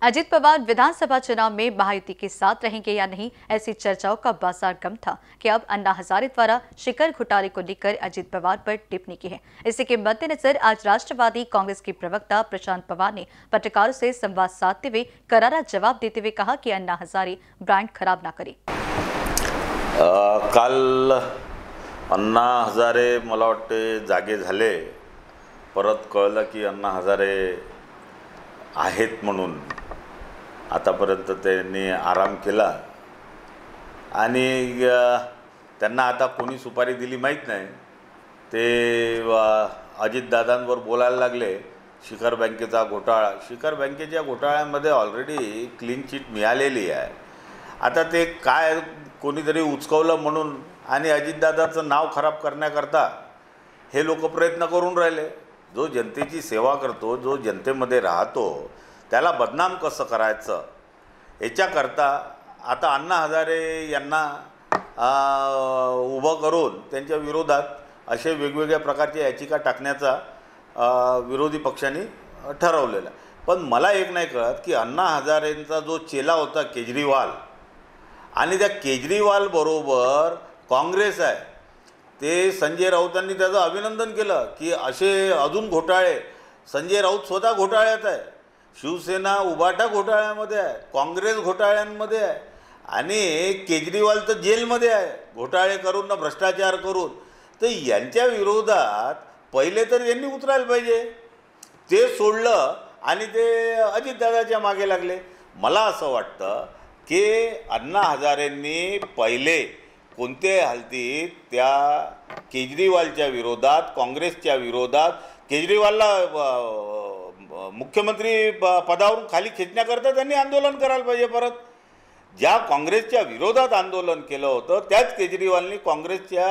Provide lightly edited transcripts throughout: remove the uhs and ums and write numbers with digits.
अजित पवार विधानसभा चुनाव में महायुति के साथ रहेंगे या नहीं, ऐसी चर्चाओं का बाजार गर्म था कि अब अन्ना हजारे द्वारा शिखर घोटाले को लेकर अजित पवार पर टिप्पणी की है। इसी के मद्देनजर आज राष्ट्रवादी कांग्रेस के प्रवक्ता प्रशांत पवार ने पत्रकारों से संवाद साधते हुए करारा जवाब देते हुए कहा कि अन्ना हजारे ब्रांड खराब ना करे। काल अन्ना हजारे मला वाटते जागे झाले, परत कळलं की अन्ना हजारे आहेत म्हणून आतापर्यंत त्यांनी आराम केला आणि त्यांना आता कोणी सुपारी दिली माहीत नाही। ते अजितदादांवर बोलायला लागले। शिखर बँकेचा घोटाळा, शिखर बँकेच्या घोटाळ्यामध्ये ऑलरेडी क्लीन चिट मिळालेली आहे। आता ते काय कोणीतरी उचकवलं म्हणून आणि अजितदादाचं नाव खराब करण्याकरता हे लोक प्रयत्न करून राहिले। जो जनतेची सेवा करतो, जो जनतेमध्ये राहतो, त्याला बदनाम कसं करायचं याच्याकरता आता अन्ना हजारे यांना उभं करून त्यांच्या विरोधात असे वेगवेगळ्या प्रकारच्या याचिका टाकण्याचा विरोधी पक्षांनी ठरवलेला। पण मला एक नाही कळत की अन्ना हजारेंचा जो चेला होता केजरीवाल आणि त्या केजरीवाल बरोबर काँग्रेस आहे, ते संजय राऊतांनी त्याचं अभिनंदन केलं की असे अजून घोटाळे, संजय राऊत स्वतः घोटाळ्यात आहे, शिवसेना उबाटा घोटाळ्यामध्ये आहे, काँग्रेस घोटाळ्यांमध्ये आहे आणि केजरीवाल तर जेलमध्ये आहे घोटाळे करून ना भ्रष्टाचार करून। तर यांच्या विरोधात पहिले तर यांनी उतरायला पाहिजे। ते सोडलं आणि ते अजितदादाच्या मागे लागले। मला असं वाटतं की अन्ना हजारेंनी पहिले कोणत्याही हालतीत त्या केजरीवालच्या विरोधात, काँग्रेसच्या विरोधात, केजरीवालला मुख्यमंत्री पदावरून खाली खेचण्याकरता त्यांनी आंदोलन करायला पाहिजे। परत ज्या काँग्रेसच्या विरोधात आंदोलन केलं होतं त्याच केजरीवालनी काँग्रेसच्या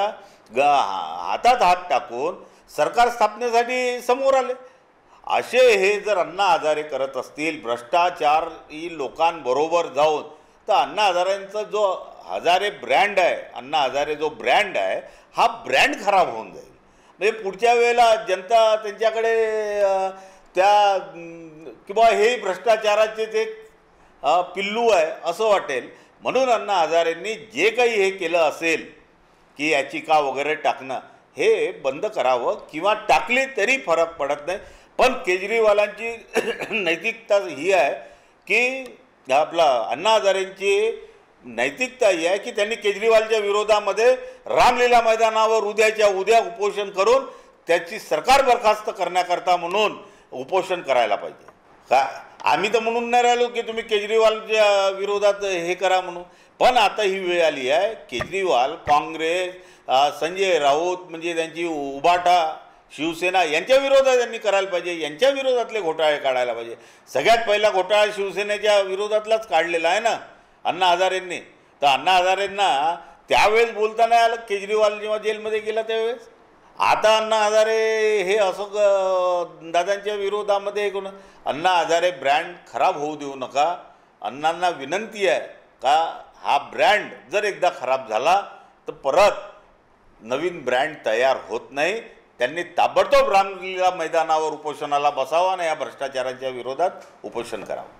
हातात हात टाकून सरकार स्थापनेसाठी समोर आले। असे हे जर अन्ना हजारे करत असतील भ्रष्टाचारी लोकांबरोबर जाऊन, तर अन्ना हजारेंचा जो हजारे ब्रँड आहे, अन्ना हजारे जो ब्रँड आहे, हा ब्रँड खराब होऊन जाईल। म्हणजे पुढच्या वेळेला जनता त्यांच्याकडे त्या किंवा हे भ्रष्टाचाराचे ते पिल्लू आहे असं वाटेल। म्हणून अन्ना हजारेंनी जे काही हे केलं असेल की याचिका वगैरे टाकणं, हे बंद करावं किंवा टाकली तरी फरक पडत नाही। पण केजरीवालांची नैतिकता ही आहे की आपला अन्ना हजारेंची नैतिकता ही आहे की त्यांनी केजरीवालच्या विरोधामध्ये रामलीला मैदानावर उद्याच्या उद्या उपोषण करून त्याची सरकार बरखास्त करण्याकरता म्हणून उपोषण करायला पाहिजे। का आम्ही तर म्हणून नाही राहिलो की तुम्ही केजरीवालच्या विरोधात हे करा म्हणून, पण आता ही वेळ आली आहे। केजरीवाल, काँग्रेस, संजय राऊत म्हणजे त्यांची उबाटा, शिवसेना यांच्या विरोधात त्यांनी करायला पाहिजे। यांच्या विरोधातले घोटाळे काढायला पाहिजे। सगळ्यात पहिला घोटाळा शिवसेनेच्या विरोधातलाच काढलेला आहे ना अन्ना हजारेंनी। तर अन्ना हजारेंना त्यावेळेस बोलता नाही आलं केजरीवाल जेव्हा जेलमध्ये गेला त्यावेळेस। आता अन्ना हजारे हे असं दादांच्या विरोधामध्ये अन्ना हजारे ब्रँड खराब होऊ देऊ नका। अण्णांना विनंती आहे का हा ब्रँड जर एकदा खराब झाला तर परत नवीन ब्रँड तयार होत नाही। त्यांनी ताबडतोब रामलीला मैदानावर उपोषणाला बसावं आणि या भ्रष्टाचाराच्या विरोधात उपोषण करावं।